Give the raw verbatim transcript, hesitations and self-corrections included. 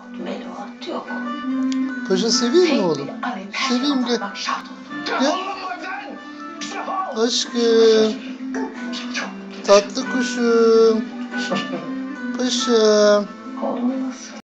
Melahat yok. Paşa seveyim mi oğlum? Seveyim de. Gel. Aşkım. Tatlı kuşum. Paşam. Olmaz.